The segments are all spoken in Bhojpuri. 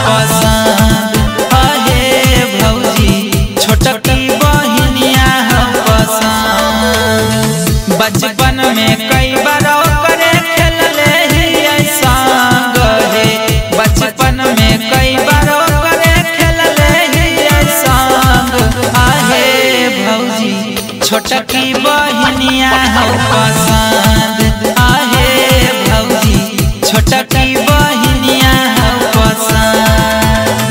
पसंद आहे भौजी छोटकी बहनिया हो पसंद। बचपन में कई बार करे खेलले ही ऐसा गहे, बचपन में कई बार करे खेलले ही ऐसा आहे भौजी छोटकी बहनिया हो पसंद आहे भौजी छोटकी बहनिया हो पसंद।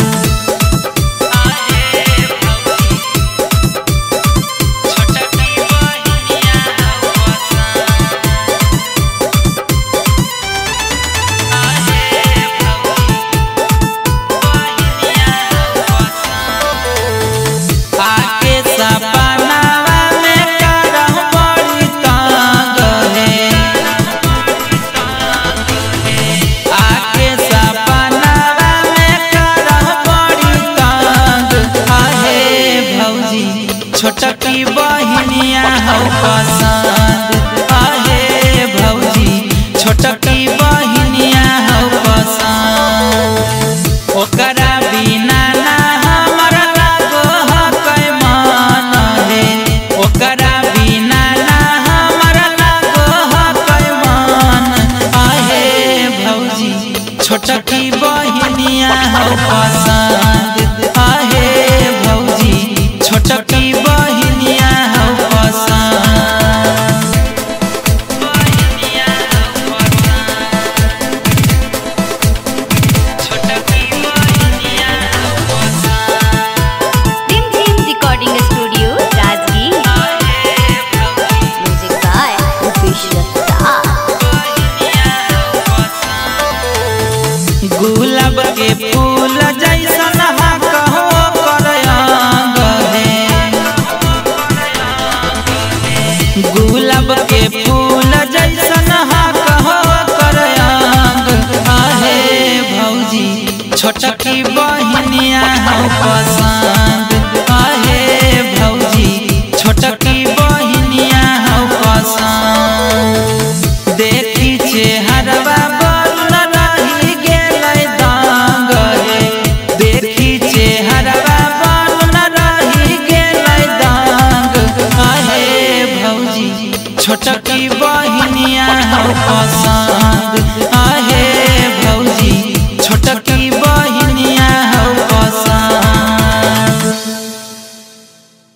छोटकी बहनिया हो पसंद आहे भौजी छोटकी बहनिया हो पसंद। ओकरा बिना ना हमर लागो है मन हे, ओकरा बिना ना हमर लागो है मन आहे भौजी छोटकी बहनिया हो पसंद आहे भौजी छोटकी बहनिया हो पसंद। छोटकी बहनिया हो पसंद। Tim Tim recording studio Rajgir. Music by Upesh Datta. गुलाब के फूल जैसन हा कहो करयांग हे, गुलाब के फूल जैसन हा कहो करयांग आहे भौजी छोटकी बहनिया हो पसंद आहे भौजी छोटकी बहनिया हो पसंद। देखी चेहरवा बरुन रही गेलै दांग हे, देखी चेहरवा बरुन रही गेलै दांग आहे भौजी छोटकी बहनिया हो पसंद।